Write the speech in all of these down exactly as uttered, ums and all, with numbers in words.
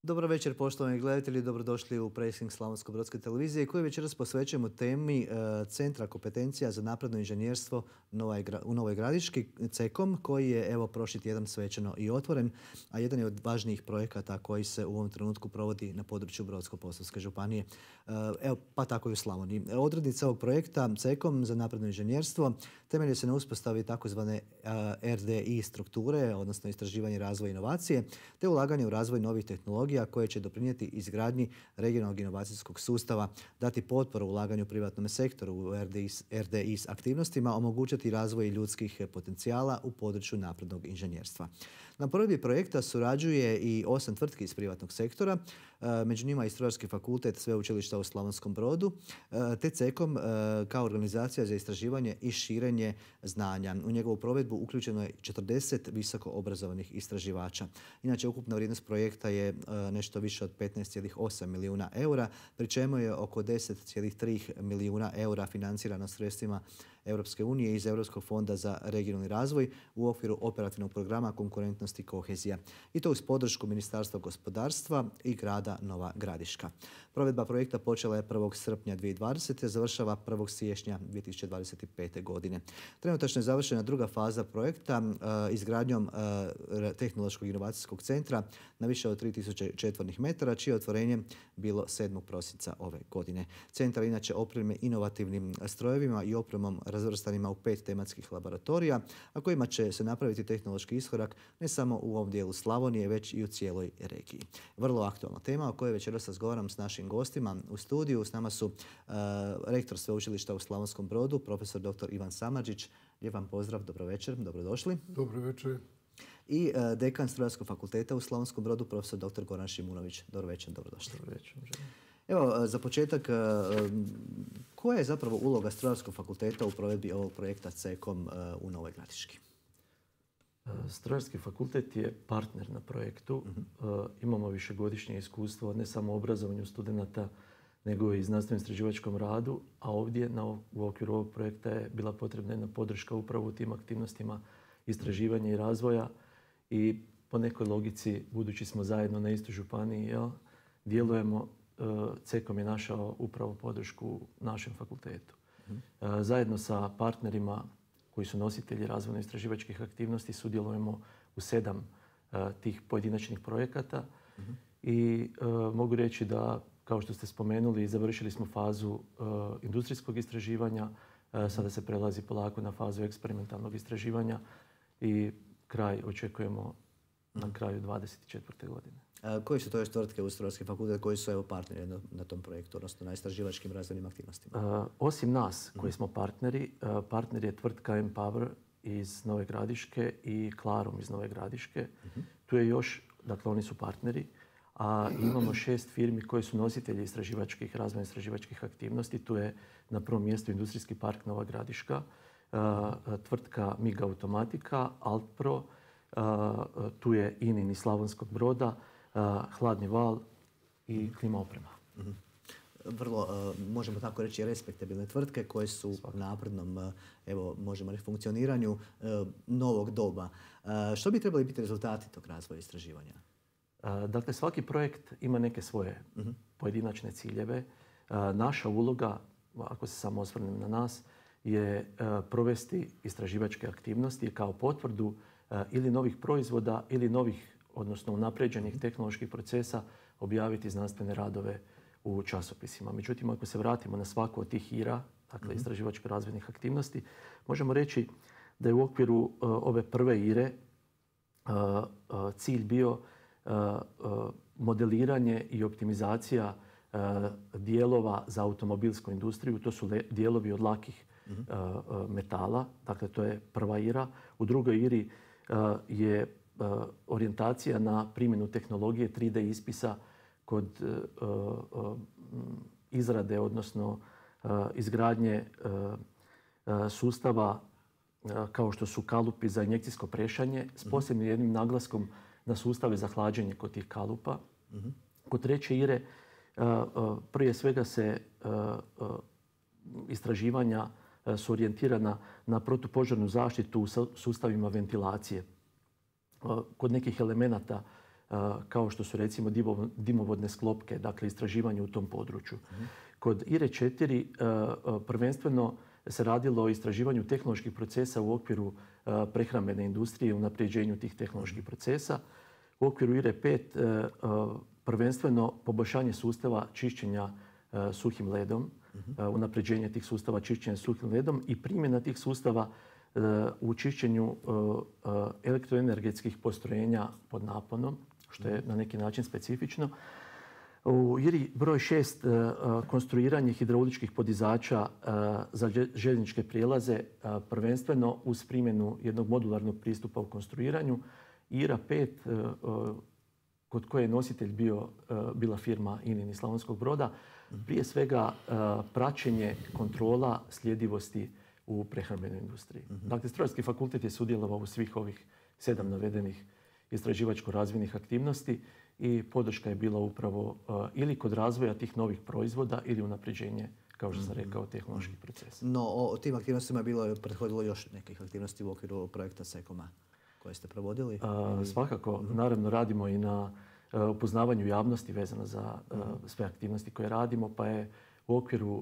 Dobro večer, poštovani gledatelji, dobrodošli u Pressing Slavonsko-brodske televizije koju večeras posvećujemo temi e, Centra kompetencija za napredno inženjerstvo u Novoj Gradiški, cekom, koji je evo prošli tjedan svečano i otvoren, a jedan je od važnijih projekata koji se u ovom trenutku provodi na području Brodsko-posavske županije, e, evo, pa tako i u Slavoniji. Odrednice ovog projekta cekom za napredno inženjerstvo temelji se na uspostavi takozvane R D I strukture, odnosno istraživanje, razvoj i inovacije, te ulaganje u razvoj novih tehnologija koje će doprinijeti izgradnji regionalnog inovacijskog sustava, dati potporu ulaganju privatnom sektoru u R D I s aktivnostima, omogućiti razvoj ljudskih potencijala u području naprednog inženjerstva. Na provedbi projekta surađuje i osam tvrtki iz privatnog sektora, među njima i Strojarski fakultet Sveučilišta u Slavonskom Brodu, te cekom kao organizacija za istraživanje i širenje znanja. U njegovu provedbu uključeno je četrdeset visoko obrazovanih istraživača. Inače, ukupna vrijednost projekta je nešto više od petnaest zarez osam milijuna eura, pri čemu je oko deset zarez tri milijuna eura financirano sredstvima Europske unije iz Europskog fonda za regionalni razvoj u okviru operativnog programa konkurentnost i kohezija. I to uz podršku Ministarstva gospodarstva i grada Nova Gradiška. Provedba projekta počela je prvog srpnja dvije tisuće dvadesete. završava prvog siječnja dvije tisuće dvadeset pete. godine. Trenutačno je završena druga faza projekta izgradnjom tehnološkog inovacijskog centra na više od tri tisuće četvornih metara, čije otvorenje bilo sedmog prosinca ove godine. Centar inače opremljen inovativnim strojevima i opremom razvrstanima u pet tematskih laboratorija, a kojima će se napraviti tehnološki iskorak ne samo u ovom dijelu Slavonije, već i u cijeloj regiji. Vrlo aktualna tema o kojoj večeras razgovaram s našim gostima u studiju. S nama su uh, rektor Sveučilišta u Slavonskom Brodu, profesor doktor Ivan Samardžić. Lijep vam pozdrav, dobro večer, dobrodošli. Dobro večer. I uh, dekan Strojarskog fakulteta u Slavonskom Brodu, profesor doktor Goran Šimunović. Dobro večer, dobrodošli. Dobro večer. Evo, za početak, koja je zapravo uloga Strojarskog fakulteta u provedbi ovog projekta cekom u Novoj Gradiški? Strojarski fakultet je partner na projektu. Uh-huh. Imamo višegodišnje iskustvo ne samo u obrazovanju studenata, nego i znanstveno-istraživačkom radu, a ovdje na, u okviru ovog projekta je bila potrebna jedna podrška upravo u tim aktivnostima istraživanja i razvoja i po nekoj logici, budući smo zajedno na istoj županiji, jel, djelujemo, cekom je našao upravo podršku našem fakultetu. Uh-huh. Zajedno sa partnerima koji su nositelji razvojno-istraživačkih aktivnosti sudjelujemo u sedam uh, tih pojedinačnih projekata. Uh-huh. I uh, mogu reći da, kao što ste spomenuli, završili smo fazu uh, industrijskog istraživanja, uh, sada se prelazi polako na fazu eksperimentalnog istraživanja i kraj očekujemo na kraju dvadeset četvrte. godine. A koji su to još tvrtke u Strojarski fakultet koji su evo partneri na, na tom projektu, odnosno na istraživačkim razvojnim aktivnostima? Uh, osim nas koji smo partneri, uh, partner je tvrtka Empower iz Nove Gradiške i Klarom iz Nove Gradiške. Uh-huh. Tu je još, dakle oni su partneri, a imamo šest firmi koji su nositelji istraživačkih, razvojno istraživačkih aktivnosti. Tu je na prvom mjestu Industrijski park Nova Gradiška, uh, tvrtka MIG Automatika, Altpro, uh, tu je ININ iz Slavonskog Broda, Uh, Hladni val i Klima oprema. Mm-hmm. Vrlo, uh, možemo tako reći, respektabilne tvrtke koje su u naprednom, uh, evo, možemo reći, funkcioniranju uh, novog doba. Uh, što bi trebali biti rezultati tog razvoja istraživanja? Uh, dakle, svaki projekt ima neke svoje mm-hmm. pojedinačne ciljeve. Uh, naša uloga, ako se samo osvrnem na nas, je uh, provesti istraživačke aktivnosti kao potvrdu uh, ili novih proizvoda ili novih, odnosno unapređenih tehnoloških procesa, objaviti znanstvene radove u časopisima. Međutim, ako se vratimo na svaku od tih I R A, dakle mm-hmm. istraživačko-razvojnih aktivnosti, možemo reći da je u okviru uh, ove prve I R E uh, uh, cilj bio uh, uh, modeliranje i optimizacija uh, dijelova za automobilsku industriju. To su le- dijelovi od lakih mm-hmm. uh, uh, metala, dakle to je prva I R A. U drugoj I R I uh, je Uh, orijentacija na primjenu tehnologije tri D ispisa kod uh, uh, izrade, odnosno uh, izgradnje uh, uh, sustava uh, kao što su kalupi za injekcijsko prešanje s posebnim mm-hmm. jednim naglaskom na sustave za hlađenje kod tih kalupa. Mm-hmm. Kod treće I R E uh, uh, prije svega se uh, uh, istraživanja uh, su orijentirana na protupožarnu zaštitu u sustavima ventilacije. Kod nekih elemenata kao što su recimo dimovodne sklopke, dakle istraživanje u tom području. Kod I R E četiri prvenstveno se radilo o istraživanju tehnoloških procesa u okviru prehrambene industrije i unapređenju tih tehnoloških procesa. U okviru I R E pet prvenstveno poboljšanje sustava čišćenja suhim ledom, unapređenje tih sustava čišćenja suhim ledom i primjena tih sustava u čišćenju elektroenergetskih postrojenja pod naponom, što je na neki način specifično. U I R I broj šest konstruiranje hidrauličkih podizača za željezničke prijelaze, prvenstveno uz primjenu jednog modularnog pristupa u konstruiranju. I R A pet, kod koje je nositelj bio, bila firma I N I N iz Slavonskog Broda, prije svega praćenje kontrola sljedivosti u prehrambenoj industriji. Dakle, Strojarski fakultet je sudjelovao u svih ovih sedam navedenih istraživačko-razvojnih aktivnosti i podrška je bila upravo ili kod razvoja tih novih proizvoda ili unapređenje, kao što sam rekao, tehnoloških procesa. No, o tim aktivnostima bilo je prethodilo još nekih aktivnosti u okviru projekta SECOM-a koje ste provodili? A, svakako, naravno radimo i na upoznavanju javnosti vezano za sve aktivnosti koje radimo, pa je u okviru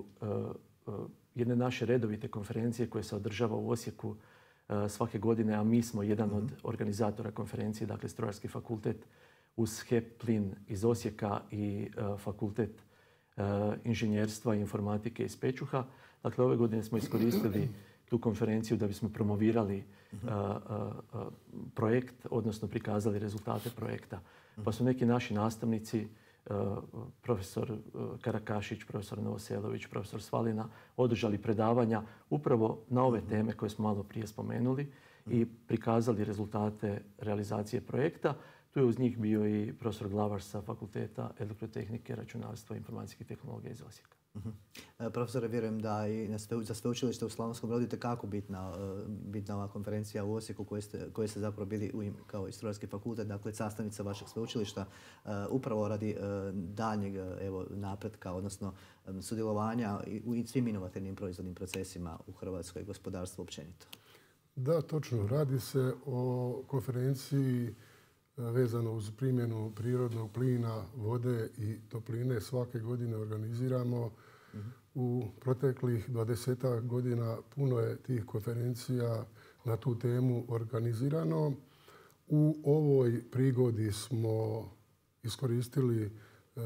jedne naše redovite konferencije koje se održava u Osijeku svake godine, a mi smo jedan od organizatora konferencije, dakle Strojarski fakultet uz H E P Plin iz Osijeka i fakultet inženjerstva i informatike iz Pečuha. Dakle, ove godine smo iskoristili tu konferenciju da bismo promovirali a, a, a, projekt, odnosno prikazali rezultate projekta. Pa su neki naši nastavnici, a, profesor Karakašić, profesor Novoselović, profesor Svalina, održali predavanja upravo na ove teme koje smo malo prije spomenuli i prikazali rezultate realizacije projekta. Tu je uz njih bio i profesor Glavar sa Fakulteta elektrotehnike, računarstva i informacijskih tehnologija iz Osijeka. Uh-huh. Profesore, vjerujem da i za sveučilište u Slavonskom Brodu itekako bitna, bitna ova konferencija u Osijeku koje ste, koje ste zapravo bili u, kao i Strojarski fakultet, dakle sastavnica vašeg sveučilišta, upravo radi daljnjeg evo, napretka, odnosno sudjelovanja u svim inovativnim proizvodnim procesima u Hrvatskoj i gospodarstvu općenito. Da, točno. Radi se o konferenciji vezano uz primjenu prirodnog plina, vode i topline. Svake godine organiziramo. Mm-hmm. U proteklih dvadesetak godina puno je tih konferencija na tu temu organizirano. U ovoj prigodi smo iskoristili e,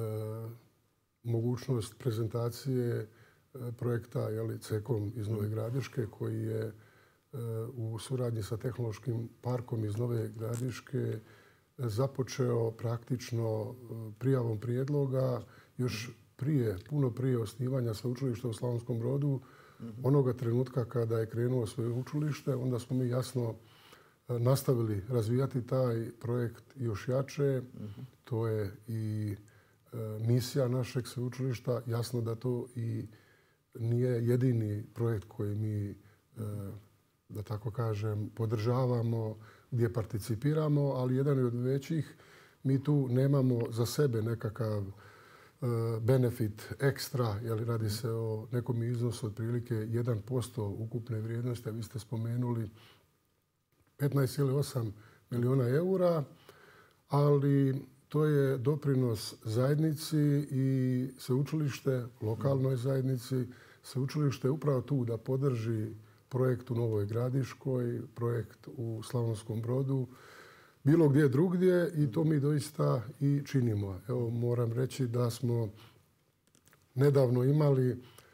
mogućnost prezentacije e, projekta jeli, CECOM iz Nove Gradiške koji je e, u suradnji sa Tehnološkim parkom iz Nove Gradiške započeo praktično prijavom prijedloga još prije, puno prije osnivanja sveučilišta u Slavonskom Brodu. Mm-hmm. Onoga trenutka kada je krenuo sveučilište, onda smo mi jasno nastavili razvijati taj projekt još jače. Mm-hmm. To je i e, misija našeg sveučilišta. Jasno da to i nije jedini projekt koji mi, e, da tako kažem, podržavamo, gdje participiramo, ali jedan od većih. Mi tu nemamo za sebe nekakav uh, benefit ekstra, jer radi se o nekom iznosu otprilike jedan posto ukupne vrijednosti, a vi ste spomenuli petnaest zarez osam milijuna eura, ali to je doprinos zajednici i sveučilište, lokalnoj zajednici. Sveučilište je upravo tu da podrži projekt u Novoj Gradiškoj, projekt u Slavonskom Brodu, bilo gdje drugdje i to mi doista i činimo. Evo, moram reći da smo nedavno imali e,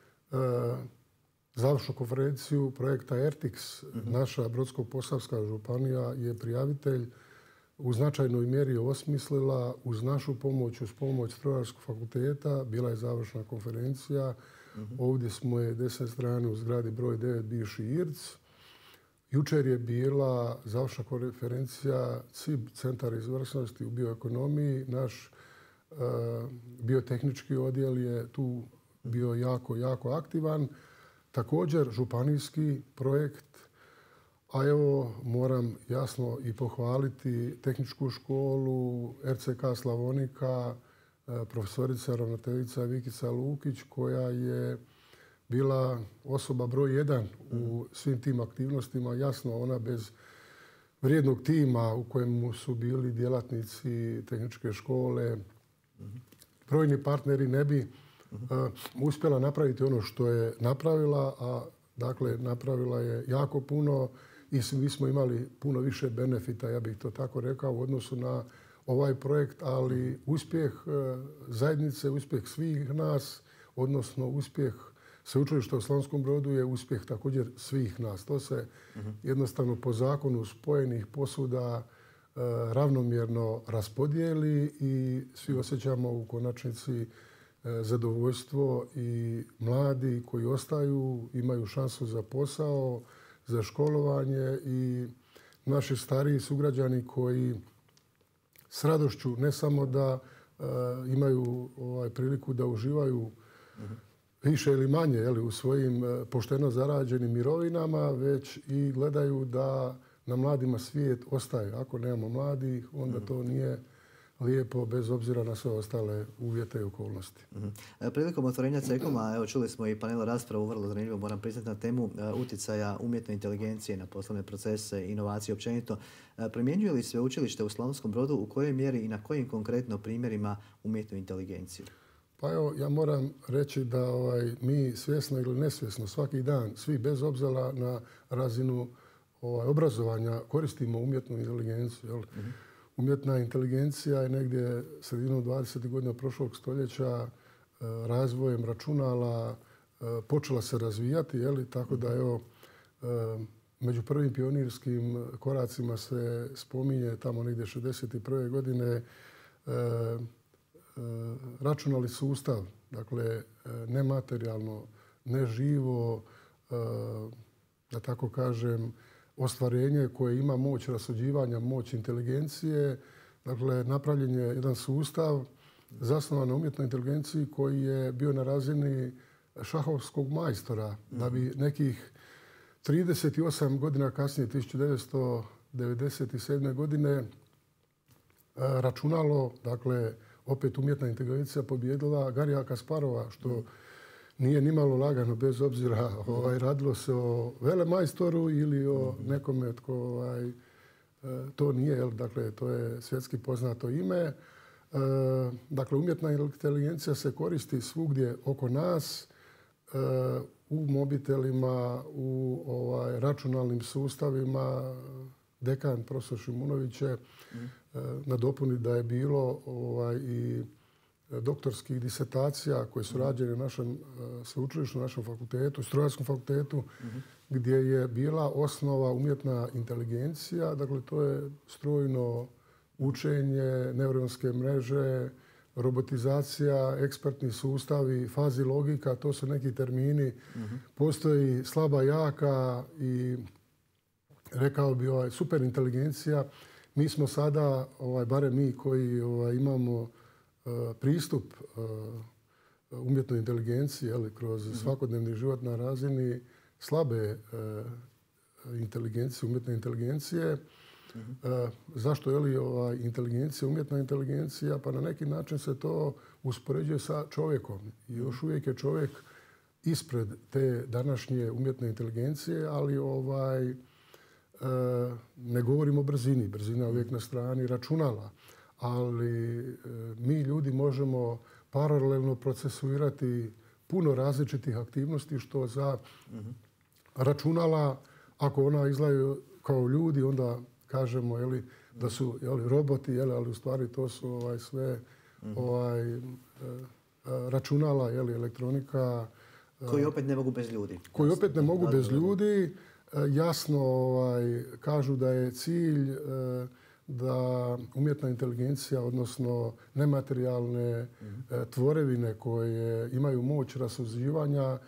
završnu konferenciju projekta ERTIX. Mm-hmm. Naša Brodsko-posavska županija je prijavitelj, u značajnoj mjeri osmislila uz našu pomoć, uz pomoć Strojarskog fakulteta. Bila je završna konferencija. Mm-hmm. Ovdje smo je desne strane u zgradi broj devet, bivši I R C. Jučer je bila završna konferencija C I B, Centar izvrsnosti u bioekonomiji. Naš uh, biotehnički odjel je tu bio jako, jako aktivan. Također županijski projekt. A evo moram jasno i pohvaliti tehničku školu R C K Slavonika, profesorica ravnateljica Vikica Lukić koja je bila osoba broj jedan u svim tim aktivnostima. Jasno, ona bez vrijednog tima u kojemu su bili djelatnici tehničke škole, brojni partneri ne bi uh, uspjela napraviti ono što je napravila, a dakle napravila je jako puno i mi smo imali puno više benefita, ja bih to tako rekao, u odnosu na ovaj projekt, ali uspjeh uh, zajednice, uspjeh svih nas, odnosno uspjeh Sveučilišta u Slavonskom Brodu je uspjeh također svih nas. To se uh-huh. jednostavno po zakonu spojenih posuda uh, ravnomjerno raspodijeli i svi osjećamo u konačnici uh, zadovoljstvo i mladi koji ostaju imaju šansu za posao, za školovanje i naši stariji sugrađani koji s radošću ne samo da uh, imaju ovaj, priliku da uživaju uh-huh. više ili manje jeli, u svojim pošteno zarađenim mirovinama, već i gledaju da na mladima svijet ostaje. Ako nemamo mladih, onda to nije lijepo bez obzira na sve ostale uvjete i okolnosti. Mm-hmm. Prilikom otvorenja CEKOM-a, evo čuli smo i panel raspravu, vrlo zanimljivo, moram priznati, na temu uh, utjecaja umjetne inteligencije na poslovne procese, inovacije općenito. Uh, primjenjuje li sveučilište u Slavonskom Brodu u kojoj mjeri i na kojim konkretno primjerima umjetnu inteligenciju? Pa evo, ja moram reći da ovaj, mi svjesno ili nesvjesno svaki dan, svi bez obzira na razinu ovaj, obrazovanja, koristimo umjetnu inteligenciju. Jel? Mm-hmm. Umjetna inteligencija je negdje sredinom dvadesetih godina prošlog stoljeća razvojem računala počela se razvijati. Jel? Tako da evo, među prvim pionirskim koracima se spominje tamo negdje šezdeset prve godine računalni sustav, dakle nematerijalno, neživo, da tako kažem, ostvarenje koje ima moć rasuđivanja, moć inteligencije. Dakle, napravljen je jedan sustav zasnovan na umjetnoj inteligenciji koji je bio na razini šahovskog majstora, mm. da bi nekih trideset osam godina kasnije, tisuću devetsto devedeset sedme godine, računalo, dakle, opet umjetna inteligencija pobijedila Garija Kasparova, što mm. nije nimalo lagano, bez obzira ovaj, radilo se o velemajstoru ili o nekome tko ovaj, to nije. Jel? Dakle, to je svjetski poznato ime. E, dakle, umjetna inteligencija se koristi svugdje oko nas, e, u mobitelima, u ovaj, računalnim sustavima. Dekan, profesor Šimunović će mm. e, nadopuni da je bilo ovaj, i doktorskih disertacija koje su rađene u našem sveučilištu, u našem fakultetu, strojarskom fakultetu, mm-hmm. gdje je bila osnova umjetna inteligencija. Dakle, to je strojno učenje, neuronske mreže, robotizacija, ekspertni sustavi, fazi logika, to su neki termini. Mm-hmm. Postoji slaba, jaka i rekao bi ovaj, super inteligencija. Mi smo sada, ovaj, barem mi koji ovaj, imamo pristup umjetnoj inteligenciji, jeli, kroz svakodnevni život na razini slabe inteligencije, umjetne inteligencije. Mm-hmm. Zašto je li ova inteligencija, umjetna inteligencija? Pa na neki način se to uspoređuje sa čovjekom. I još uvijek je čovjek ispred te današnje umjetne inteligencije, ali ovaj, ne govorimo o brzini. Brzina je uvijek na strani računala. Ali mi ljudi možemo paralelno procesuirati puno različitih aktivnosti što za mm-hmm. računala, ako ona izgledaju kao ljudi, onda kažemo jeli, da su jeli, roboti, jeli, ali u stvari to su ovaj, sve mm-hmm. ovaj, računala, jeli, elektronika. Koji opet ne mogu bez ljudi. Koji opet ne mogu bez ljudi. Jasno ovaj, kažu da je cilj da umjetna inteligencija, odnosno nematerijalne mm-hmm. tvorevine koje imaju moć rasuđivanja,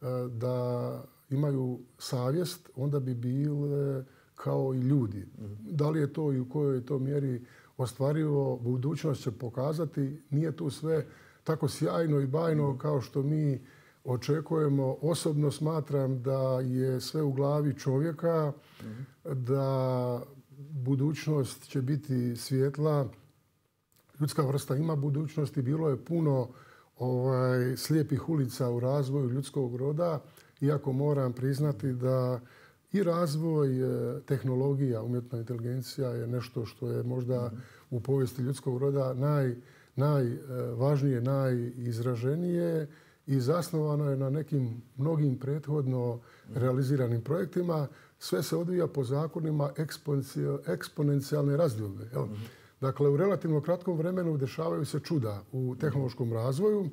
da imaju savjest, onda bi bile kao i ljudi. Mm-hmm. Da li je to i u kojoj je to mjeri ostvarivo, budućnost će pokazati. Nije tu sve tako sjajno i bajno mm-hmm. kao što mi očekujemo. Osobno smatram da je sve u glavi čovjeka, mm-hmm. da budućnost će biti svjetla. Ljudska vrsta ima budućnosti. Bilo je puno ovaj, slijepih ulica u razvoju ljudskog roda. Iako moram priznati da i razvoj tehnologija, umjetna inteligencija je nešto što je možda u povijesti ljudskog roda naj, najvažnije, najizraženije i zasnovano je na nekim mnogim prethodno realiziranim projektima. Sve se odvija po zakonima eksponencijalne razdiobe. Dakle, u relativno kratkom vremenu dešavaju se čuda u tehnološkom razvoju.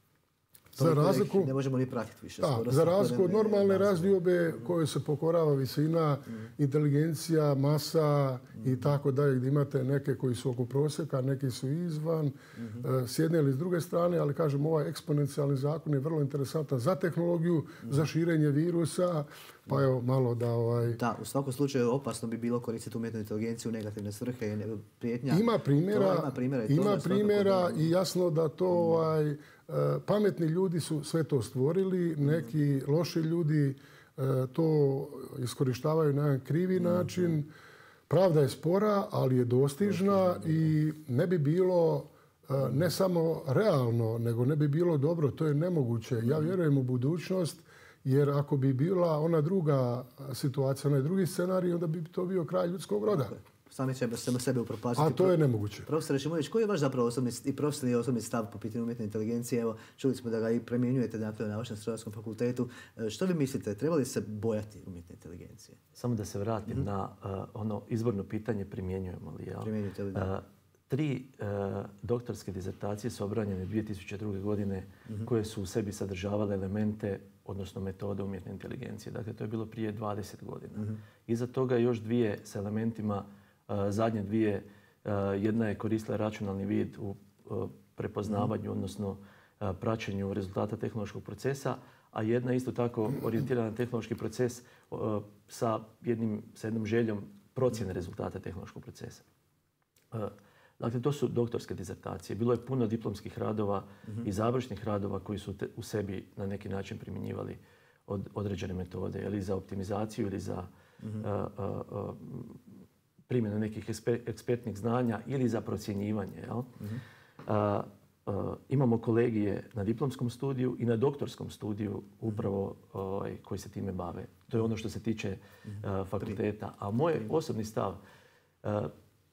Za razliku, ne možemo ni pratiti više. Da, za razliku od normalne razdiobe kojoj se pokorava visina, mm. inteligencija, masa mm. i tako dalje, gdje imate neke koji su oko prosjeka, neki su izvan, mm-hmm. s jedne ili s druge strane, ali kažem, ovaj eksponencijalni zakon je vrlo interesantan za tehnologiju, mm. za širenje virusa, pa evo malo da... Ovaj... Da, u svakom slučaju opasno bi bilo koristiti umjetnu inteligenciju u negativne svrhe, prijetnja. Ima primjera, ima primjera, i, ima primjera i jasno da to... Mm. Ovaj, pametni ljudi su sve to stvorili, neki loši ljudi to iskorištavaju na jedan krivi način. Pravda je spora, ali je dostižna i ne bi bilo ne samo realno, nego ne bi bilo dobro, to je nemoguće. Ja vjerujem u budućnost, jer ako bi bila ona druga situacija, onaj drugi scenarij, onda bi to bio kraj ljudskog roda. Sami će sebe upropastiti. A to je nemoguće. Profesor Šimović, koji je vaš zapravo osobni, i profesor i osobni stav po pitanju umjetne inteligencije? Evo, čuli smo da ga i primjenjujete dakle, na vašem strojarskom fakultetu. Što vi mislite, treba li se bojati umjetne inteligencije? Samo da se vratim mm-hmm. na uh, ono izborno pitanje, primjenjujemo li? Jel? Primjenjujete li? Da. Uh, tri uh, doktorske dizertacije su obranjene dvije tisuće druge. godine mm-hmm. koje su u sebi sadržavale elemente, odnosno metode umjetne inteligencije. Dakle, to je bilo prije dvadeset godina. Mm-hmm. Iza toga još dvije s elementima. Uh, zadnje dvije, uh, jedna je koristila računalni vid u uh, prepoznavanju, mm. odnosno uh, praćenju rezultata tehnološkog procesa, a jedna isto tako orijentirana na tehnološki proces uh, sa, jednim, sa jednom željom procjene rezultata tehnološkog procesa. Uh, dakle, to su doktorske dizertacije. Bilo je puno diplomskih radova mm-hmm. i završnih radova koji su te, u sebi na neki način primjenjivali od, određene metode, ili za optimizaciju ili za mm-hmm. uh, uh, uh, primjenu nekih ekspertnih znanja ili za procjenjivanje. Jel? Mm-hmm. A, a, imamo kolegije na diplomskom studiju i na doktorskom studiju upravo a, koji se time bave. To je ono što se tiče a, fakulteta. A moj osobni stav, a,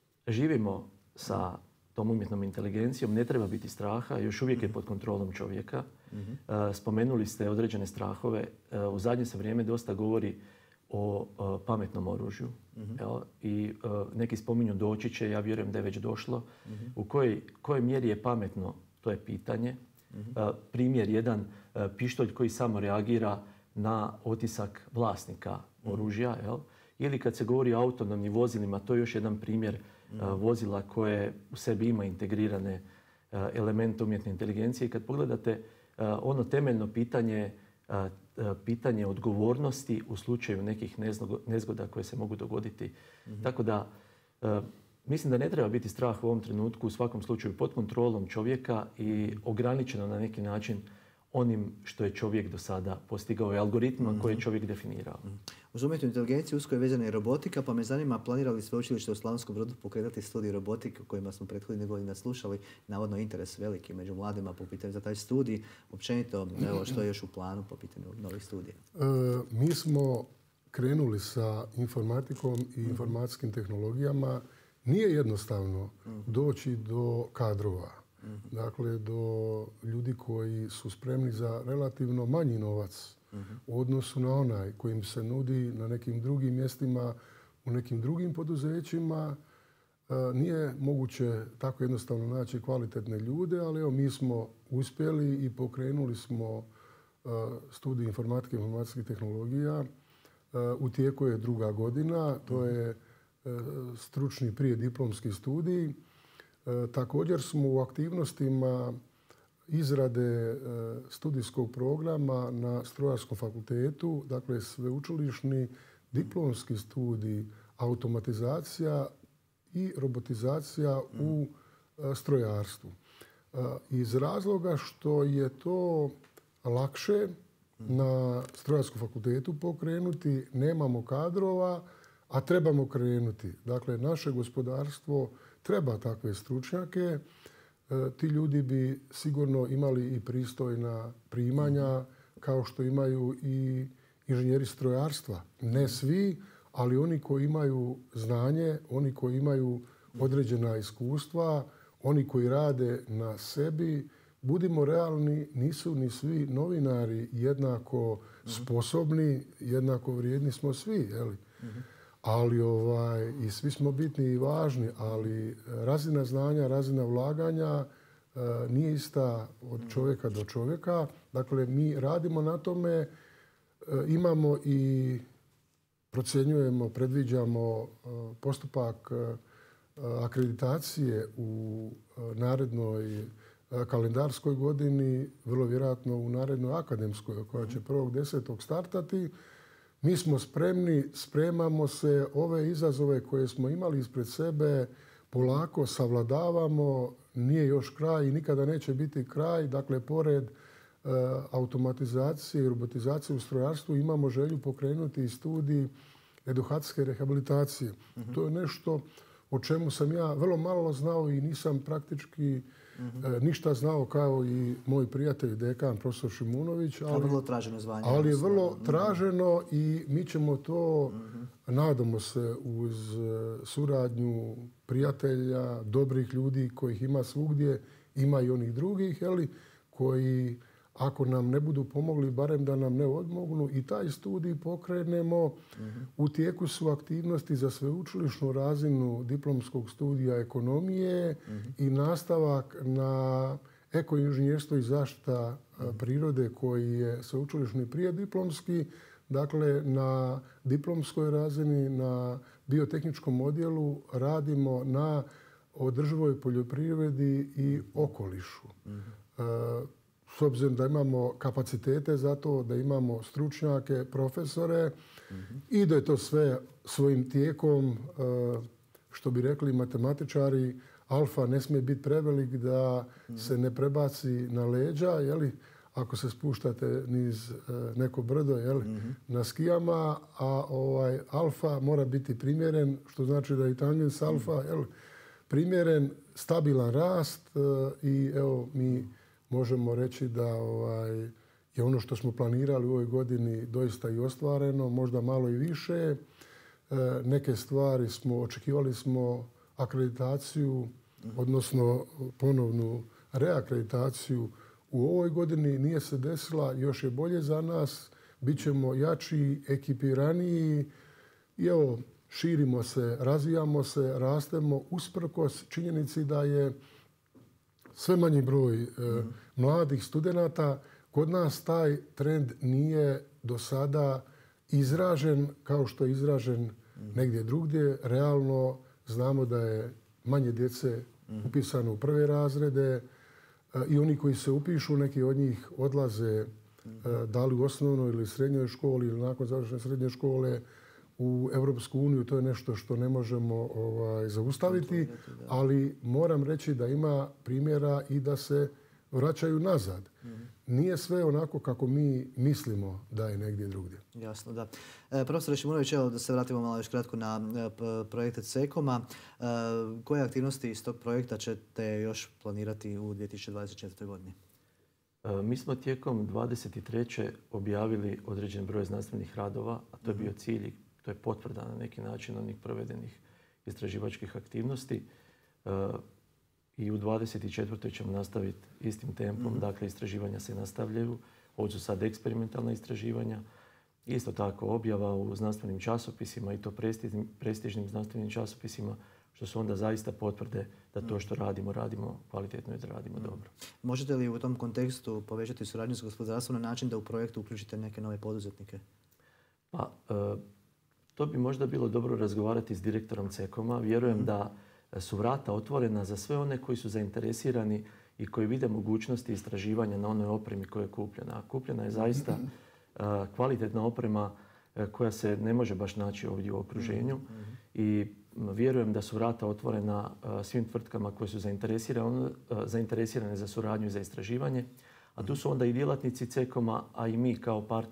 živimo sa tom umjetnom inteligencijom, ne treba biti straha, još uvijek je pod kontrolom čovjeka. Mm-hmm. A, spomenuli ste određene strahove. A, u zadnje se vrijeme dosta govori o uh, pametnom oružju. Mm-hmm. Jel? I uh, neki spominju doći će, ja vjerujem da je već došlo. Mm-hmm. U kojoj, kojoj mjeri je pametno, to je pitanje. Mm-hmm. Uh, primjer jedan, uh, pištolj koji samo reagira na otisak vlasnika mm-hmm. oružja. Jel? Ili kad se govori o autonomnim vozilima, to je još jedan primjer mm-hmm. uh, vozila koje u sebi ima integrirane uh, elemente umjetne inteligencije. I kad pogledate uh, ono temeljno pitanje uh, pitanje odgovornosti u slučaju nekih nezgoda koje se mogu dogoditi. Mm-hmm. Tako da mislim da ne treba biti strah u ovom trenutku, u svakom slučaju pod kontrolom čovjeka i ograničeno na neki način onim što je čovjek do sada postigao i algoritmom mm-hmm. koje je čovjek definirao. Mm-hmm. Uz umjetnu inteligenciju usko je vezana i robotika, pa me zanima planira li sveučilište u Slavonskom Brodu pokretati studij robotike o kojima smo prethodnih godina slušali, navodno interes veliki među mladima po pitanju za taj studij. Općenito, evo, što je još u planu po pitanju novih studija? E, mi smo krenuli sa informatikom i informacijskim tehnologijama. Nije jednostavno doći do kadrova. Dakle, do ljudi koji su spremni za relativno manji novac u odnosu na onaj kojim se nudi na nekim drugim mjestima, u nekim drugim poduzećima. Nije moguće tako jednostavno naći kvalitetne ljude, ali evo, mi smo uspjeli i pokrenuli smo studij informatike i informacijskih tehnologija. U tijeku je druga godina, to je stručni prijediplomski studij. Također smo u aktivnostima izrade studijskog programa na Strojarskom fakultetu, dakle sveučilišni diplomski studij automatizacija i robotizacija u strojarstvu. Iz razloga što je to lakše na Strojarskom fakultetu pokrenuti, nemamo kadrova, a trebamo krenuti. Dakle, naše gospodarstvo treba takve stručnjake. E, ti ljudi bi sigurno imali i pristojna primanja, kao što imaju i inženjeri strojarstva. Ne svi, ali oni koji imaju znanje, oni koji imaju određena iskustva, oni koji rade na sebi. Budimo realni, nisu ni svi novinari jednako sposobni, jednako vrijedni smo svi. Jeli? Ali ovaj, i svi smo bitni i važni, ali razina znanja, razina ulaganja nije ista od čovjeka do čovjeka. Dakle, mi radimo na tome, imamo i procjenjujemo, predviđamo postupak akreditacije u narednoj kalendarskoj godini, vrlo vjerojatno u narednoj akademskoj koja će prvog desetog startati. Mi smo spremni, spremamo se, ove izazove koje smo imali ispred sebe polako savladavamo, nije još kraj i nikada neće biti kraj. Dakle, pored e, automatizacije i robotizacije u strojarstvu imamo želju pokrenuti i studij edukacijske rehabilitacije. Uh-huh. To je nešto o čemu sam ja vrlo malo znao i nisam praktički uh-huh. e, ništa znao kao i moj prijatelj dekan profesor Šimunović. Ali, vrlo traženo zvanje. Ali je vrlo traženo i mi ćemo to, uh-huh. nadamo se, uz suradnju prijatelja, dobrih ljudi kojih ima svugdje, ima i onih drugih, jeli, koji ako nam ne budu pomogli, barem da nam ne odmognu i taj studij pokrenemo. Uh-huh. U tijeku su aktivnosti za sveučilišnu razinu diplomskog studija ekonomije uh-huh. i nastavak na ekoinženjerstvo i zaštita uh-huh. prirode koji je sveučilišni prije diplomski. Dakle, na diplomskoj razini, na biotehničkom odjelu radimo na održivoj poljoprivredi i okolišu. Uh-huh. S obzirom da imamo kapacitete za to, da imamo stručnjake, profesore uh-huh. i da je to sve svojim tijekom, što bi rekli matematičari, alfa ne smije biti prevelik da uh-huh. se ne prebaci na leđa, jeli? Ako se spuštate niz neko brdo, jeli? Uh-huh. na skijama, a ovaj, alfa mora biti primjeren, što znači da i tangens alfa, uh-huh. jeli? primjeren, stabilan rast i evo mi možemo reći da ovaj, je ono što smo planirali u ovoj godini doista i ostvareno, možda malo i više. E, neke stvari smo, očekivali smo akreditaciju, odnosno ponovnu reakreditaciju u ovoj godini. Nije se desila, još je bolje za nas. Bićemo jači, ekipiraniji i evo, širimo se, razvijamo se, rastemo usprkos činjenici da je sve manji broj e, mm. mladih studenata. Kod nas taj trend nije do sada izražen kao što je izražen mm. negdje drugdje. Realno znamo da je manje djece mm. upisano u prve razrede e, i oni koji se upišu, neki od njih odlaze mm. e, da li u osnovnoj ili srednjoj školi ili nakon završene srednje škole u Europsku uniju. To je nešto što ne možemo ovaj, zaustaviti, ali moram reći da ima primjera i da se vraćaju nazad. Mm-hmm. Nije sve onako kako mi mislimo da je negdje drugdje. Jasno, da. E, profesor Šimunović, evo da se vratimo malo još kratko na e, projekte CEKOM-a. E, koje aktivnosti iz tog projekta ćete još planirati u dvije tisuće dvadeset četvrtoj godini? E, mi smo tijekom dvadeset treće objavili određen broj znanstvenih radova, a to je bio cilj. To je potvrda na neki način onih provedenih istraživačkih aktivnosti. E, I u dvadeset četvrtoj ćemo nastaviti istim tempom. Mm-hmm. Dakle, istraživanja se nastavljaju. Ovo su sad eksperimentalna istraživanja. Isto tako objava u znanstvenim časopisima i to prestižnim, prestižnim znanstvenim časopisima, što su onda zaista potvrde da to što radimo, radimo kvalitetno i da radimo mm. dobro. Možete li u tom kontekstu povećati suradnju s gospodarstvom na način da u projektu uključite neke nove poduzetnike? Pa, e, to bi možda bilo dobro razgovarati s direktorom CEKOM-a. Vjerujem mm. da su vrata otvorena za sve one koji su zainteresirani i koji vide mogućnosti istraživanja na onoj opremi koja je kupljena. A kupljena je zaista uh, kvalitetna oprema uh, koja se ne može baš naći ovdje u okruženju. Mm-hmm. I vjerujem da su vrata otvorena uh, svim tvrtkama koje su zainteresirane, uh, zainteresirane za suradnju i za istraživanje. A tu su onda i djelatnici CEKOM-a, a i mi kao partner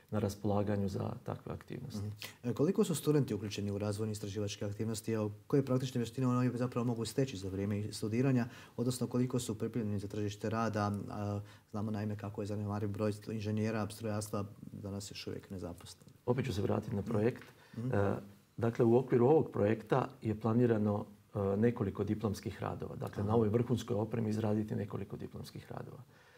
na raspolaganju za takve aktivnosti. Mm-hmm. Koliko su studenti uključeni u razvojne istraživačke aktivnosti? Evo, koje praktične vještine oni zapravo mogu steći za vrijeme studiranja, odnosno koliko su pripremljeni za tržište rada? Znamo naime kako je zanemariv broj inženjera strojarstva danas još uvijek nezaposlen. Opet ću se vratiti na projekt. Mm-hmm. Dakle, u okviru ovog projekta je planirano nekoliko diplomskih radova. Dakle, Aha. na ovoj vrhunskoj opremi izraditi nekoliko diplomskih radova.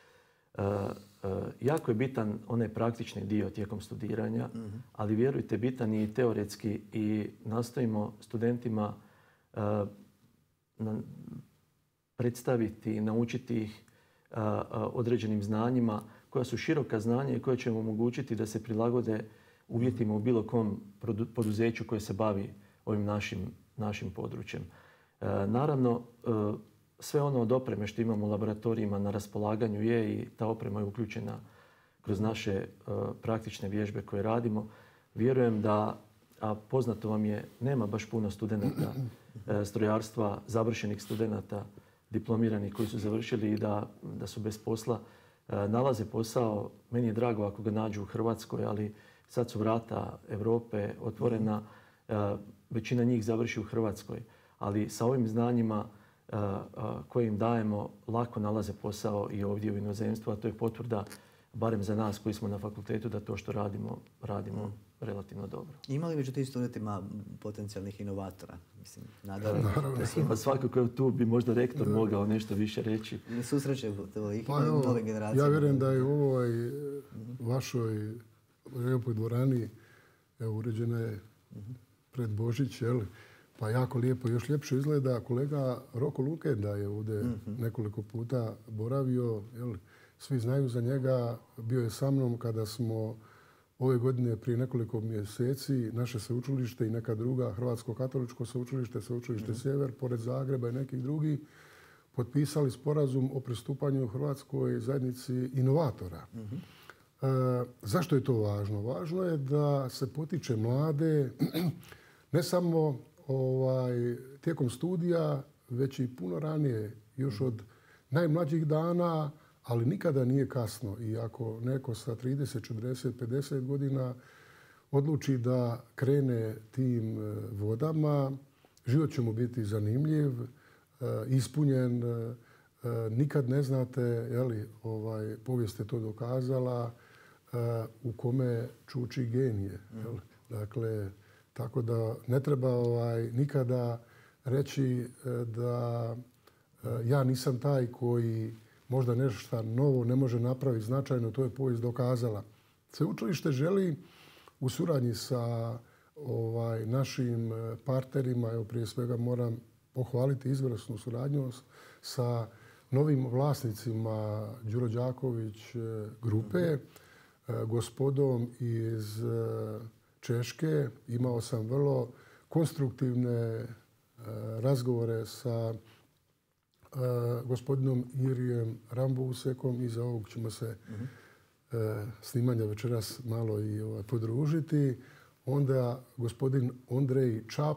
Uh, uh, jako je bitan onaj praktični dio tijekom studiranja, mm-hmm. ali vjerujte, bitan je i teoretski i nastojimo studentima uh, na, predstaviti i naučiti ih uh, uh, određenim znanjima koja su široka znanja i koja će im omogućiti da se prilagode uvjetima u bilo kom poduzeću koje se bavi ovim našim, našim područjem. Uh, naravno, uh, sve ono od opreme što imamo u laboratorijima na raspolaganju je i ta oprema je uključena kroz naše uh, praktične vježbe koje radimo. Vjerujem da, a poznato vam je, nema baš puno studenata uh, strojarstva, završenih studenata, diplomiranih koji su završili i da, da su bez posla. Uh, nalaze posao, meni je drago ako ga nađu u Hrvatskoj, ali sad su vrata Europe otvorena. Uh, većina njih završi u Hrvatskoj, ali sa ovim znanjima koje im dajemo lako nalaze posao i ovdje u inozemstvu, a to je potvrda, barem za nas koji smo na fakultetu, da to što radimo, radimo mm. relativno dobro. Ima li među tim studentima potencijalnih inovatora? Mislim, nadalje. Pa svakako tu bi možda rektor da. mogao nešto više reći. Ne susreće ih pa nove generacije. Ja vjerujem da je u ovoj mm-hmm. vašoj lijepoj dvorani evo, uređena je mm-hmm. pred Božić, jel? Pa jako lijepo, još ljepše izgleda. Kolega Roko Lukenda je ovdje mm-hmm. nekoliko puta boravio. Jel, svi znaju za njega. Bio je sa mnom kada smo ove godine prije nekoliko mjeseci naše sveučilište i neka druga, Hrvatsko katoličko sveučilište, sveučilište mm-hmm. Sjever, pored Zagreba i nekih drugih, potpisali sporazum o pristupanju Hrvatskoj zajednici inovatora. Mm-hmm. E, zašto je to važno? Važno je da se potiče mlade, ne samo Ovaj, tijekom studija, već i puno ranije, još od najmlađih dana, ali nikada nije kasno. I ako neko sa trideset, četrdeset, pedeset godina odluči da krene tim vodama, život će mu biti zanimljiv, ispunjen. Nikad ne znate, jeli, ovaj, povijest je to dokazala, u kome čuči genije. Jel? Dakle, tako da ne treba ovaj, nikada reći da ja nisam taj koji možda nešto novo ne može napraviti značajno, to je povijest dokazala. Sveučilište želi u suradnji sa ovaj, našim partnerima, evo prije svega moram pohvaliti izvrsnu suradnju sa novim vlasnicima Đuro Đaković grupe, gospodom iz Češke. Imao sam vrlo konstruktivne razgovore sa gospodinom Irijem Rambusekom. Iza ovog ćemo se uh-huh. snimanja večeras malo i podružiti. Onda gospodin Ondrej Čap,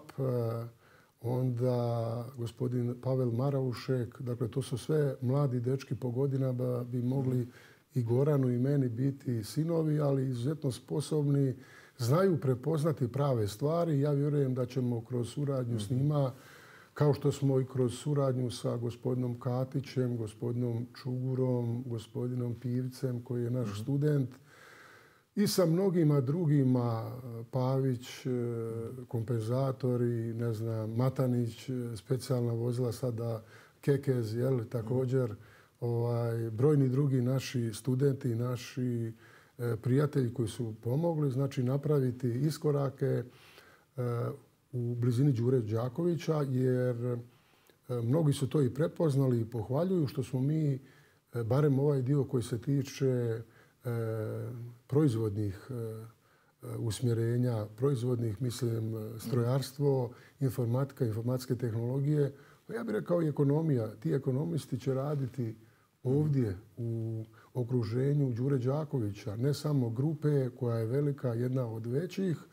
onda gospodin Pavel Maraušek. Dakle, to su sve mladi dečki po godinama, bi mogli i Goranu i meni biti sinovi, ali izuzetno sposobni, znaju prepoznati prave stvari. Ja vjerujem da ćemo kroz suradnju s njima, kao što smo i kroz suradnju sa gospodinom Katićem, gospodinom Čugurom, gospodinom Pivcem koji je naš mm-hmm. student i sa mnogima drugima, Pavić, kompenzatori, ne znam, Matanić, specijalna vozila sada, Kekez, jel, također, mm-hmm. ovaj, brojni drugi naši studenti, naši prijatelji koji su pomogli, znači napraviti iskorake u blizini Đure Đakovića, jer mnogi su to i prepoznali i pohvaljuju što smo mi, barem ovaj dio koji se tiče proizvodnih usmjerenja, proizvodnih, mislim, strojarstvo, informatika, informacijske tehnologije, ja bih rekao i ekonomija. Ti ekonomisti će raditi ovdje u okruženju Đure Đakovića, ne samo grupe koja je velika, jedna od većih,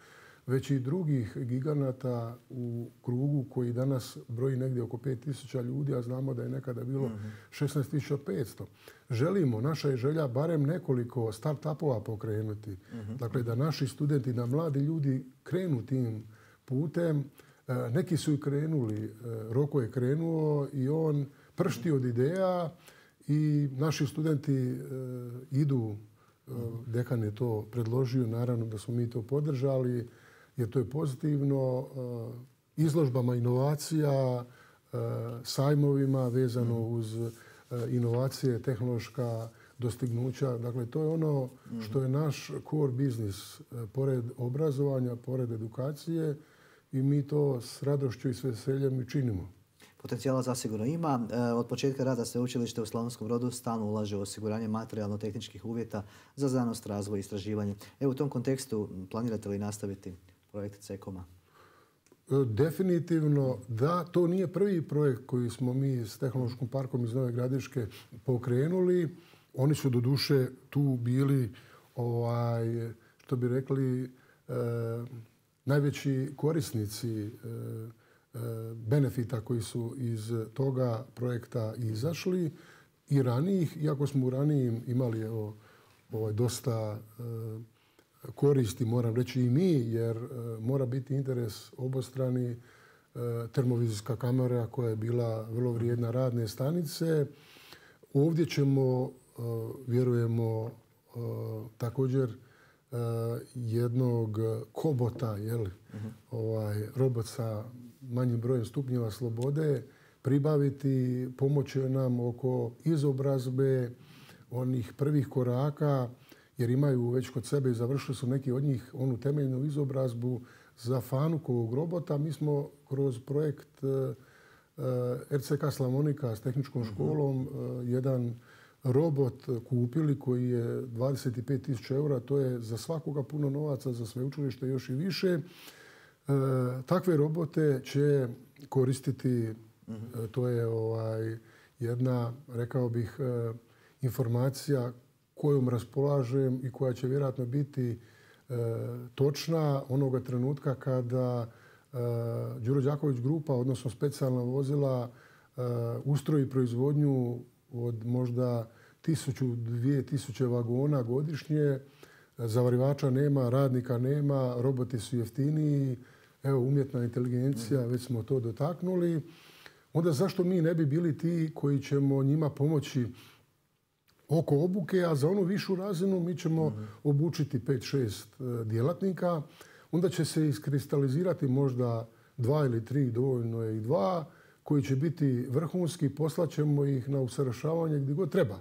već i drugih giganata u krugu koji danas broji negdje oko pet tisuća ljudi, a znamo da je nekada bilo šesnaest tisuća petsto. Želimo, naša je želja barem nekoliko start-upova pokrenuti. Dakle, da naši studenti, da mladi ljudi krenu tim putem. Neki su i krenuli, Roko je krenuo i on pršti od ideja i naši studenti idu, dekan je to predložio, naravno da smo mi to podržali, jer to je pozitivno, izložbama inovacija, sajmovima vezano uz inovacije, tehnološka dostignuća. Dakle, to je ono što je naš core biznis, pored obrazovanja, pored edukacije, i mi to s radošću i s veseljem i činimo. Potencijala zasigurno ima. Od početka rada sveučilište u Slavonskom Brodu stalno ulaže u osiguranje materijalno-tehničkih uvjeta za znanost, razvoj i istraživanje. Evo, u tom kontekstu planirate li nastaviti projekt CEKOM-a? Definitivno da. To nije prvi projekt koji smo mi s Tehnološkim parkom iz Nove Gradiške pokrenuli. Oni su doduše tu bili, ovaj, što bi rekli, eh, najveći korisnici eh, benefita koji su iz toga projekta izašli i ranijih, iako smo u ranijim imali evo, ovaj, dosta eh, koristi, moram reći i mi, jer eh, mora biti interes obostrani. Eh, termovizijska kamera koja je bila vrlo vrijedna radne stanice. Ovdje ćemo, eh, vjerujemo, eh, također jednog kobota, jel, uh-huh. ovaj, robot sa manjim brojem stupnjeva slobode, pribaviti, pomoći nam oko izobrazbe onih prvih koraka, jer imaju već kod sebe i završili su neki od njih onu temeljnu izobrazbu za Fanukovog robota. Mi smo kroz projekt R C K Slavonika s tehničkom školom uh-huh. jedan robot kupili koji je dvadeset pet tisuća eura. To je za svakoga puno novaca, za sveučilište još i više. E, takve robote će koristiti, mm-hmm. e, to je ovaj, jedna, rekao bih, e, informacija kojom raspolažem i koja će vjerojatno biti e, točna onoga trenutka kada e, Đuro Đaković grupa, odnosno specijalna vozila, e, ustroji proizvodnju od možda tisuću, dvije tisuće vagona godišnje. Zavarivača nema, radnika nema, roboti su jeftiniji, evo umjetna inteligencija, već smo to dotaknuli. Onda zašto mi ne bi bili ti koji ćemo njima pomoći oko obuke, a za onu višu razinu mi ćemo mm-hmm. obučiti pet šest djelatnika. Onda će se iskristalizirati možda dva ili tri, dovoljno je i dva, koji će biti vrhunski, poslaćemo ih na usavršavanje gdje god treba.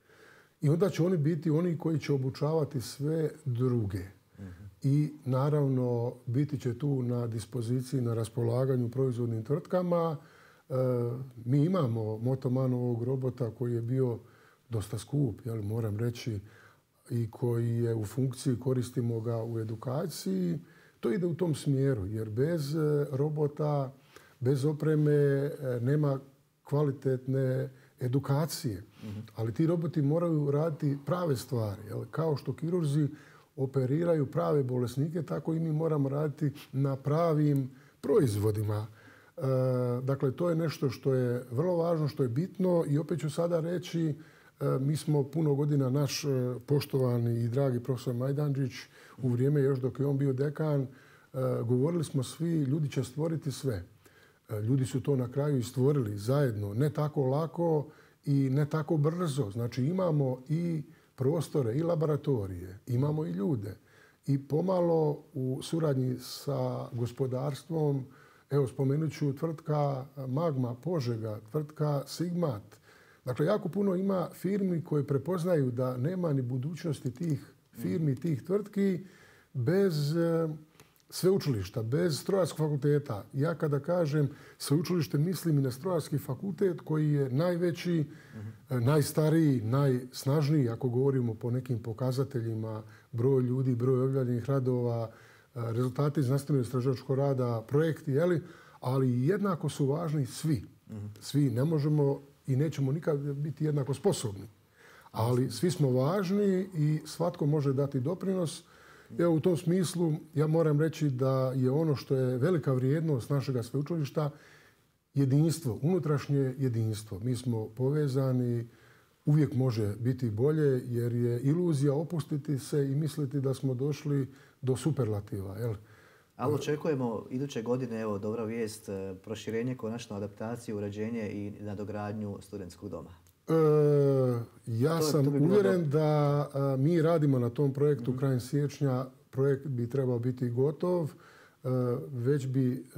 I onda će oni biti oni koji će obučavati sve druge. Uh-huh. I naravno biti će tu na dispoziciji, na raspolaganju proizvodnim tvrtkama. E, mi imamo Motomanovog robota koji je bio dosta skup, jel, moram reći, i koji je u funkciji, koristimo ga u edukaciji. To ide u tom smjeru, jer bez robota, bez opreme nema kvalitetne edukacije. Mm-hmm. Ali ti roboti moraju raditi prave stvari. Jel? Kao što kirurzi operiraju prave bolesnike, tako i mi moramo raditi na pravim proizvodima. E, dakle, to je nešto što je vrlo važno, što je bitno i opet ću sada reći, e, mi smo puno godina, naš poštovani i dragi profesor Majdanđić, u vrijeme još dok je on bio dekan, e, govorili smo svi, ljudi će stvoriti sve. Ljudi su to na kraju i stvorili zajedno, ne tako lako i ne tako brzo. Znači imamo i prostore i laboratorije, imamo i ljude. I pomalo u suradnji sa gospodarstvom, evo spomenut ću tvrtka Magma Požega, tvrtka Sigmat. Dakle, jako puno ima firmi koje prepoznaju da nema ni budućnosti tih firmi, tih tvrtki bez sveučilišta, bez strojarskog fakulteta. Ja kada kažem sveučilište mislim i na strojarski fakultet koji je najveći, uh-huh. najstariji, najsnažniji, ako govorimo po nekim pokazateljima, broj ljudi, broj objavljenih radova, rezultati znanstveno-istraživačkog rada, projekti, jeli? Ali jednako su važni svi. Uh-huh. Svi ne možemo i nećemo nikad biti jednako sposobni. Ali svi smo važni i svatko može dati doprinos. Evo, u tom smislu ja moram reći da je ono što je velika vrijednost našega sveučilišta jedinstvo, unutrašnje jedinstvo. Mi smo povezani, uvijek može biti bolje jer je iluzija opustiti se i misliti da smo došli do superlativa. Jel? Ali očekujemo iduće godine, evo dobra vijest, proširenje, konačno adaptaciju, uređenje i nadogradnju studentskog doma. E, ja To- sam to bi bilo uvjeren dobro. da a, mi radimo na tom projektu krajem siječnja. Projekt bi trebao biti gotov. E, već bi e,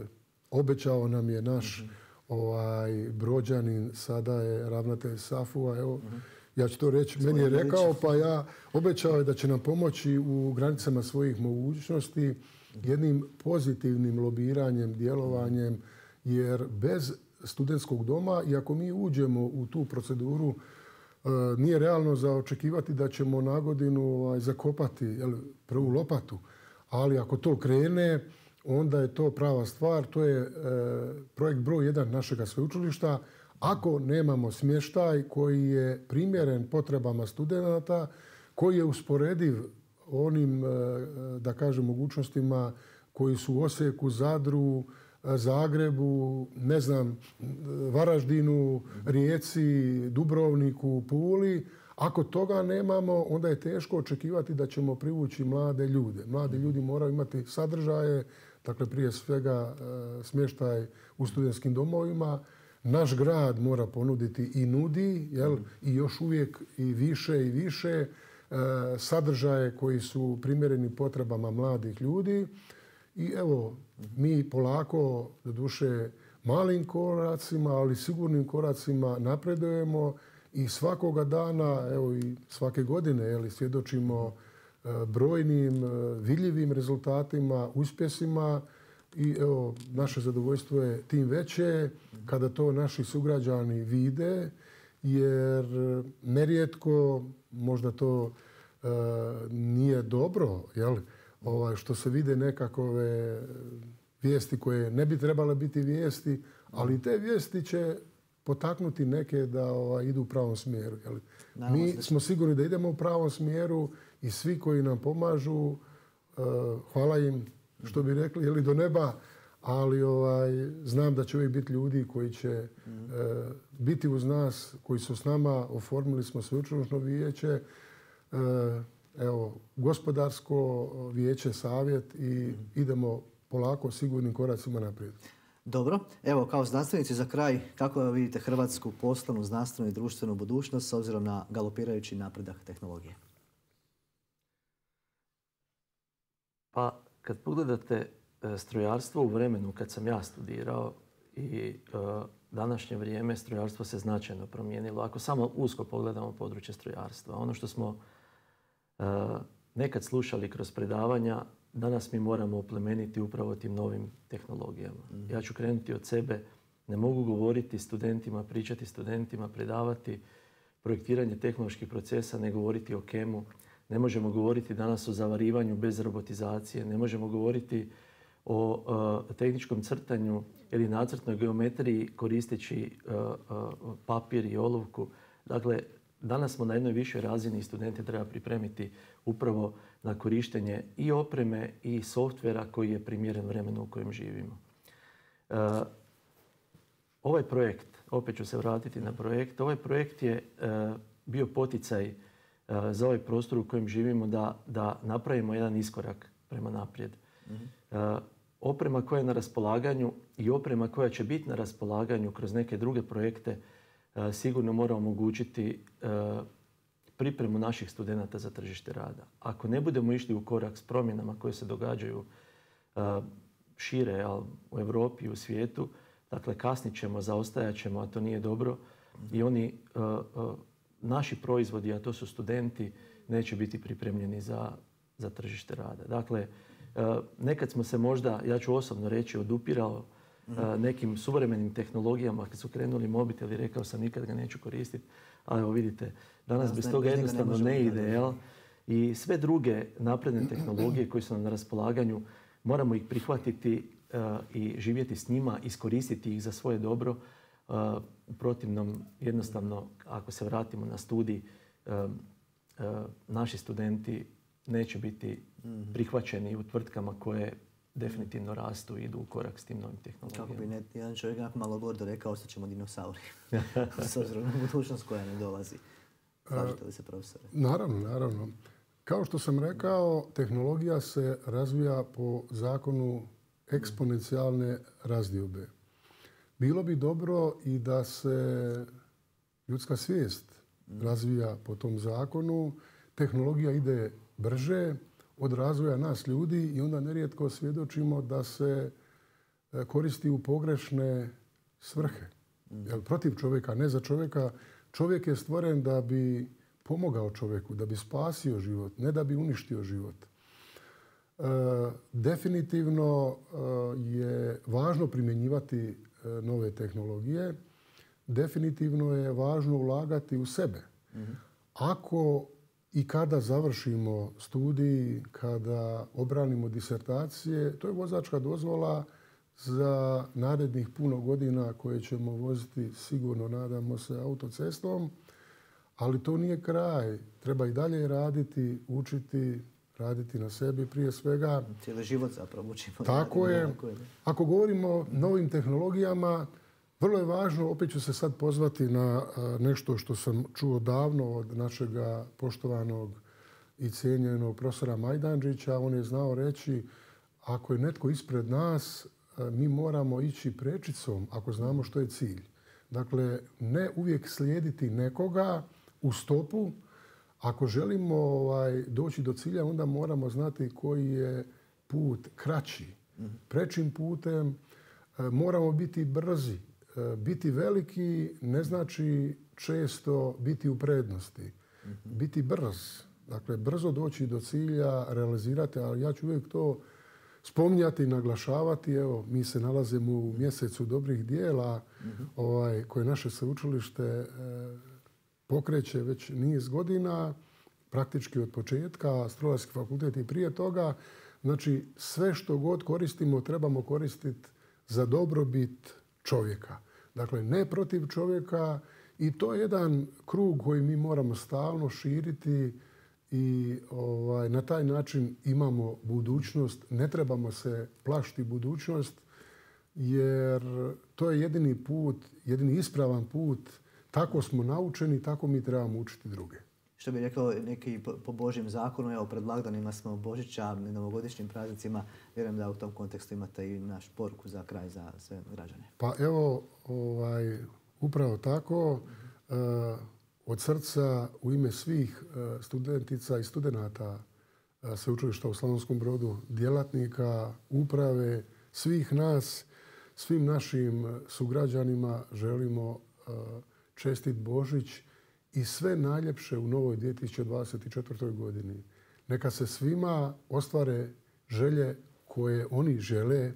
obećao nam je naš ovaj, Brođanin, sada je ravnatelj SAFU-a. Evo, ja ću to reći, meni je rekao, pa ja obećao je da će nam pomoći u granicama svojih mogućnosti jednim pozitivnim lobiranjem, djelovanjem, jer bez studentskog doma, i ako mi uđemo u tu proceduru, e, nije realno za očekivati da ćemo na godinu ovaj, zakopati jel, prvu lopatu. Ali ako to krene, onda je to prava stvar. To je e, projekt broj jedan našega sveučilišta. Ako nemamo smještaj koji je primjeren potrebama studenata, koji je usporediv onim, e, da kažem, mogućnostima koji su u Osijeku, Zadru, Zagrebu, ne znam, Varaždinu, Rijeci, Dubrovniku, Puli. Ako toga nemamo, onda je teško očekivati da ćemo privući mlade ljude. Mladi ljudi moraju imati sadržaje, dakle prije svega e, smještaj u studentskim domovima. Naš grad mora ponuditi i nudi, jel, i još uvijek i više i više e, sadržaje koji su primjereni potrebama mladih ljudi. I evo, mi polako, doduše malim koracima, ali sigurnim koracima napredujemo i svakoga dana, evo i svake godine, jel, svjedočimo e, brojnim, e, vidljivim rezultatima, uspjesima i evo, naše zadovoljstvo je tim veće kada to naši sugrađani vide, jer nerijetko možda to e, nije dobro, jel? Ovaj, što se vide nekakove vijesti koje ne bi trebale biti vijesti, ali te vijesti će potaknuti neke da ovaj, idu u pravom smjeru. Jel? Mi smo sigurni da idemo u pravom smjeru i svi koji nam pomažu, uh, hvala im, što bi rekli, jeli, do neba, ali ovaj, znam da će uvijek biti ljudi koji će uh, biti uz nas, koji su s nama, oformili smo sveučilišno vijeće, uh, evo, gospodarsko vijeće, savjet i idemo polako sigurnim koracima naprijed. Dobro, evo kao znanstvenici za kraj, kako vidite hrvatsku poslovnu, znanstvenu i društvenu budućnost s obzirom na galopirajući napredak tehnologije? Pa kad pogledate e, strojarstvo u vremenu kad sam ja studirao i e, današnje vrijeme, strojarstvo se značajno promijenilo. Ako samo usko pogledamo područje strojarstva, ono što smo e, nekad slušali kroz predavanja, danas mi moramo oplemeniti upravo tim novim tehnologijama. Mm. Ja ću krenuti od sebe. Ne mogu govoriti studentima, pričati studentima, predavati projektiranje tehnoloških procesa, ne govoriti o kemu. Ne možemo govoriti danas o zavarivanju bez robotizacije. Ne možemo govoriti o uh, tehničkom crtanju ili nacrtnoj geometriji koristeći uh, uh, papir i olovku. Dakle, danas smo na jednoj višoj razini i studente treba pripremiti upravo na korištenje i opreme i softvera koji je primjeren vremenu u kojem živimo. Uh, ovaj projekt, opet ću se vratiti na projekt, ovaj projekt je uh, bio poticaj uh, za ovaj prostor u kojem živimo da, da napravimo jedan iskorak prema naprijed. Mm-hmm. Uh, oprema koja je na raspolaganju i oprema koja će biti na raspolaganju kroz neke druge projekte uh, sigurno mora omogućiti uh, pripremu naših studenata za tržište rada. Ako ne budemo išli u korak s promjenama koje se događaju uh, šire ali u Europi i u svijetu, dakle kasnit ćemo, zaostajat ćemo, a to nije dobro. Mm-hmm. I oni, uh, uh, naši proizvodi, a to su studenti, neće biti pripremljeni za, za tržište rada. Dakle, uh, nekad smo se možda, ja ću osobno reći, odupirao uh, nekim suvremenim tehnologijama. Kad su krenuli mobiteli, rekao sam nikad ga neću koristiti. Ali evo vidite, danas ja, bez ne, toga bez jednostavno ne, ne ide. Jel? I sve druge napredne tehnologije koje su nam na raspolaganju, moramo ih prihvatiti uh, i živjeti s njima, iskoristiti ih za svoje dobro. Uh, u protivnom, jednostavno, ako se vratimo na studij, uh, uh, naši studenti neće biti prihvaćeni u tvrtkama koje definitivno rastu i idu u korak s tim novim tehnologijama. Kako bi ne, jedan čovjek jako malo gordo rekao, ostaćemo dinosauri. S obzirom na budućnost koja ne dolazi. Slažete li se, profesore? Naravno, naravno. Kao što sam rekao, tehnologija se razvija po zakonu eksponencijalne razdiobe. Bilo bi dobro i da se ljudska svijest razvija po tom zakonu. Tehnologija ide brže od razvoja nas ljudi i onda nerijetko svjedočimo da se koristi u pogrešne svrhe. Jel, protiv čovjeka, ne za čovjeka. Čovjek je stvoren da bi pomogao čovjeku, da bi spasio život, ne da bi uništio život. E, definitivno e, je važno primjenjivati e, nove tehnologije. Definitivno je važno ulagati u sebe. Mm-hmm. Ako i kada završimo studij, kada obranimo disertacije, to je vozačka dozvola za narednih puno godina koje ćemo voziti, sigurno nadamo se, autocestom. Ali to nije kraj. Treba i dalje raditi, učiti, raditi na sebi prije svega. Cijeli život zapravo učimo. Tako je. Ako govorimo o novim tehnologijama, vrlo je važno, opet ću se sad pozvati na nešto što sam čuo davno od našega poštovanog i cijenjenog profesora Majdanđića. On je znao reći, ako je netko ispred nas, mi moramo ići prečicom ako znamo što je cilj. Dakle, ne uvijek slijediti nekoga u stopu. Ako želimo ovaj, doći do cilja, onda moramo znati koji je put kraći. Prečim putem moramo biti brzi. Biti veliki ne znači često biti u prednosti. Biti brz. Dakle, brzo doći do cilja, realizirati, ali ja ću uvijek to spominjati i naglašavati. Evo, mi se nalazimo u mjesecu dobrih dijela ovaj, koje naše sveučilište e, pokreće već niz godina, praktički od početka, Strojarski fakultet i prije toga. Znači, sve što god koristimo trebamo koristiti za dobrobit čovjeka. Dakle, ne protiv čovjeka i to je jedan krug koji mi moramo stalno širiti i ovaj, na taj način imamo budućnost. Ne trebamo se plašiti budućnost jer to je jedini put, jedini ispravan put. Tako smo naučeni, tako mi trebamo učiti druge. Što bi rekao neki po Božjem zakonu, evo pred blagdanima smo Božića, novogodišnjim praznicima, vjerujem da u tom kontekstu imate i naš poruku za kraj za sve građane. Pa evo, ovaj, upravo tako, uh, od srca u ime svih uh, studentica i studenata uh, sveučilišta u Slavonskom Brodu, djelatnika, uprave, svih nas, svim našim sugrađanima želimo uh, čestit Božić i sve najljepše u novoj dvije tisuće dvadeset četvrtoj godini. Neka se svima ostvare želje koje oni žele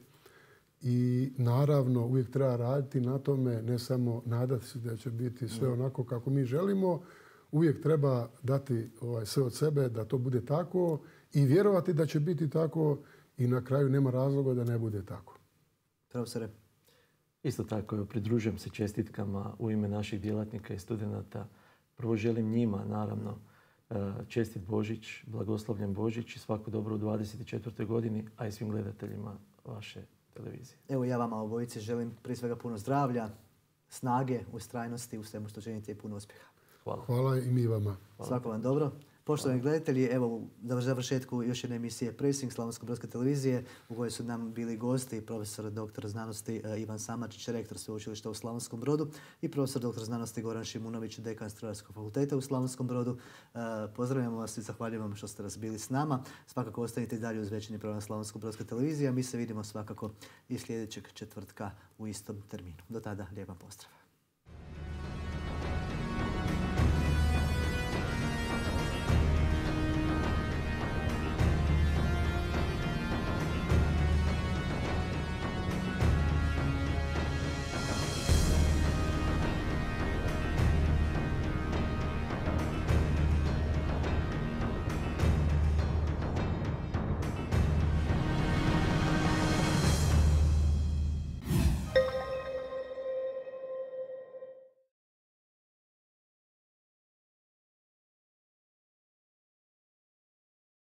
i naravno uvijek treba raditi na tome, ne samo nadati se da će biti sve onako kako mi želimo. Uvijek treba dati ovaj, sve od sebe da to bude tako i vjerovati da će biti tako i na kraju nema razloga da ne bude tako. Profesore. Isto tako, pridružujem se čestitkama u ime naših djelatnika i studenata. Prvo želim njima, naravno, čestit Božić, blagoslovljen Božić i svako dobro u dvadeset četvrtoj godini, a i svim gledateljima vaše televizije. Evo ja vama obojici želim prije svega puno zdravlja, snage, ustrajnosti u svemu što činite i puno uspjeha. Hvala. Hvala i mi vama. Hvala. Svako vam dobro. Poštovani gledatelji, evo u završetku još jedne emisije Pressing Slavonsko-brodske televizije u kojoj su nam bili gosti profesor doktor znanosti Ivan Samardžić, rektor sveučilišta u Slavonskom Brodu i profesor doktor znanosti Goran Šimunović, dekan Strojarskog fakulteta u Slavonskom Brodu. Pozdravljamo vas i zahvaljujemo vam što ste nas bili s nama. Svakako ostanite i dalje uz večernji program Slavonsko-brodske televizije, a mi se vidimo svakako i sljedećeg četvrtka u istom terminu. Do tada, lijepan pozdrav.